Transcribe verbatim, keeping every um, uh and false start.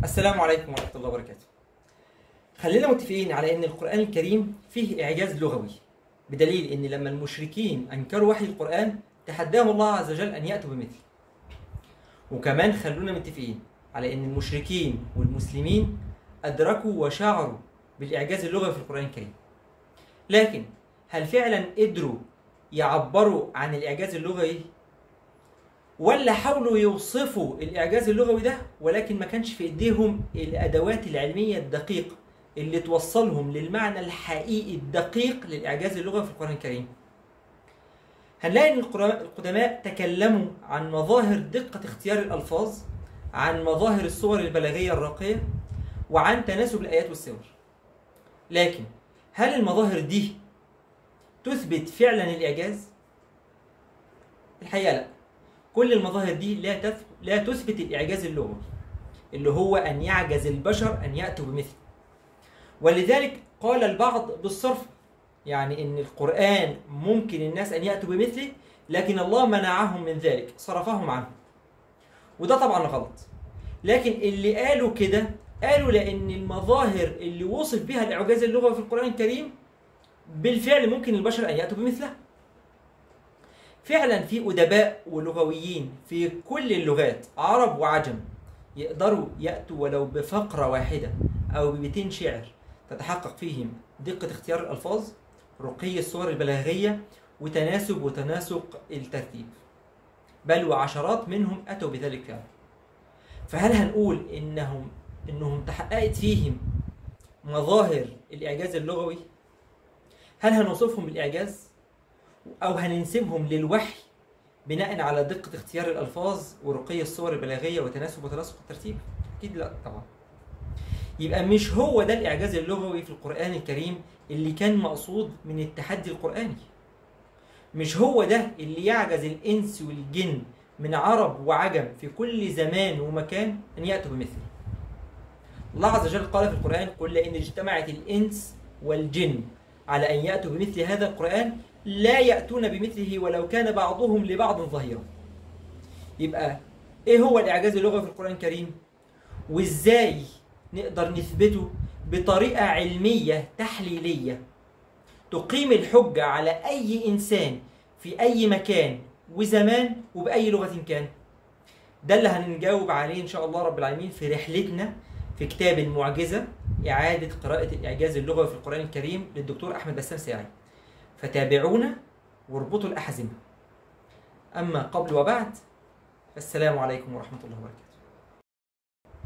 السلام عليكم ورحمة الله وبركاته. خلينا متفقين على أن القرآن الكريم فيه إعجاز لغوي، بدليل أن لما المشركين أنكروا وحي القرآن تحداهم الله عز وجل أن يأتوا بمثله. وكمان خلونا متفقين على أن المشركين والمسلمين أدركوا وشعروا بالإعجاز اللغوي في القرآن الكريم، لكن هل فعلا قدروا يعبروا عن الإعجاز اللغوي؟ ولا حاولوا يوصفوا الإعجاز اللغوي ده ولكن ما كانش في إيديهم الأدوات العلمية الدقيقة اللي توصلهم للمعنى الحقيقي الدقيق للإعجاز اللغوي في القرآن الكريم؟ هنلاقي أن القدماء تكلموا عن مظاهر دقة اختيار الألفاظ، عن مظاهر الصور البلاغية الراقية، وعن تناسب الآيات والسور. لكن هل المظاهر دي تثبت فعلا الإعجاز؟ الحقيقة لا. كل المظاهر دي لا لا تثبت الإعجاز اللغوي اللي هو أن يعجز البشر أن يأتوا بمثله. ولذلك قال البعض بالصرف، يعني أن القرآن ممكن الناس أن يأتوا بمثله لكن الله منعهم من ذلك، صرفهم عنه. وده طبعا غلط. لكن اللي قالوا كده قالوا لأن المظاهر اللي وصف بها الإعجاز اللغوي في القرآن الكريم بالفعل ممكن البشر أن يأتوا بمثلها. فعلا في أدباء ولغويين في كل اللغات عرب وعجم يقدروا يأتوا ولو بفقرة واحدة أو ببيتين شعر تتحقق فيهم دقة اختيار الألفاظ، رقي الصور البلاغية، وتناسب وتناسق الترتيب، بل وعشرات منهم أتوا بذلك فعلا. فهل هنقول إنهم إنهم تحققت فيهم مظاهر الإعجاز اللغوي؟ هل هنوصفهم بالإعجاز؟ أو هننسبهم للوحي بناء على دقة اختيار الألفاظ ورقي الصور البلاغية وتناسب وتناسق الترتيب؟ أكيد لا طبعا. يبقى مش هو ده الإعجاز اللغوي في القرآن الكريم اللي كان مقصود من التحدي القرآني. مش هو ده اللي يعجز الإنس والجن من عرب وعجم في كل زمان ومكان أن يأتوا بمثله. الله عز وجل قال في القرآن: قل لئن اجتمعت الإنس والجن على أن يأتوا بمثل هذا القرآن لا يأتون بمثله ولو كان بعضهم لبعض ظهيرا. يبقى إيه هو الإعجاز اللغوي في القرآن الكريم؟ وإزاي نقدر نثبته بطريقة علمية تحليلية تقيم الحجة على أي إنسان في أي مكان وزمان وبأي لغة كان؟ ده اللي هنجاوب عليه إن شاء الله رب العالمين في رحلتنا في كتاب المعجزة، إعادة قراءة الإعجاز اللغوي في القرآن الكريم للدكتور أحمد بسام ساعي. فتابعونا واربطوا الأحزمة. أما قبل وبعد، فالسلام عليكم ورحمة الله وبركاته.